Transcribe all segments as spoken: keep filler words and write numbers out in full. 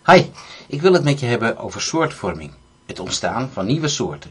Hi, ik wil het met je hebben over soortvorming, het ontstaan van nieuwe soorten.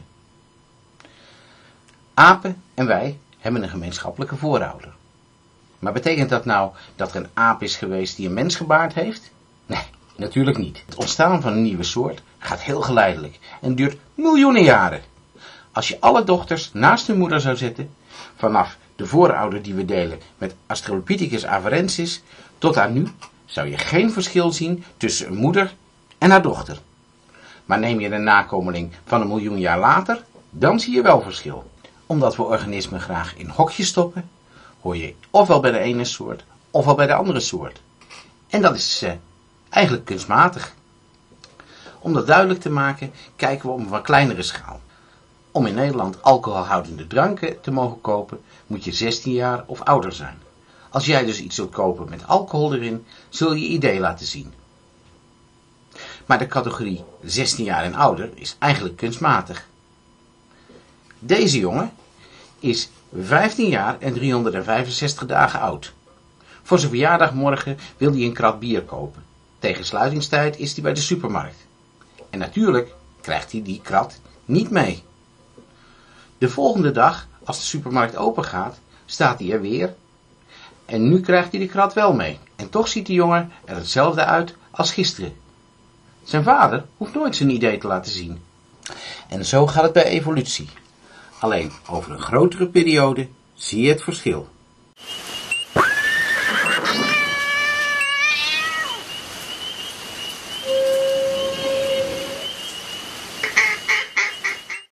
Apen en wij hebben een gemeenschappelijke voorouder. Maar betekent dat nou dat er een aap is geweest die een mens gebaard heeft? Nee, natuurlijk niet. Het ontstaan van een nieuwe soort gaat heel geleidelijk en duurt miljoenen jaren. Als je alle dochters naast hun moeder zou zetten, vanaf de voorouder die we delen met Australopithecus afarensis tot aan nu, zou je geen verschil zien tussen een moeder en haar dochter. Maar neem je een nakomeling van een miljoen jaar later, dan zie je wel verschil. Omdat we organismen graag in hokjes stoppen, hoor je ofwel bij de ene soort, ofwel bij de andere soort. En dat is eh, eigenlijk kunstmatig. Om dat duidelijk te maken, kijken we op een wat kleinere schaal. Om in Nederland alcoholhoudende dranken te mogen kopen, moet je zestien jaar of ouder zijn. Als jij dus iets wilt kopen met alcohol erin, zul je I D laten zien. Maar de categorie zestien jaar en ouder is eigenlijk kunstmatig. Deze jongen is vijftien jaar en driehonderdvijfenzestig dagen oud. Voor zijn verjaardag morgen wil hij een krat bier kopen. Tegen sluitingstijd is hij bij de supermarkt. En natuurlijk krijgt hij die krat niet mee. De volgende dag, als de supermarkt open gaat, staat hij er weer. En nu krijgt hij de krat wel mee. En toch ziet de jongen er hetzelfde uit als gisteren. Zijn vader hoeft nooit zijn idee te laten zien. En zo gaat het bij evolutie. Alleen over een grotere periode zie je het verschil.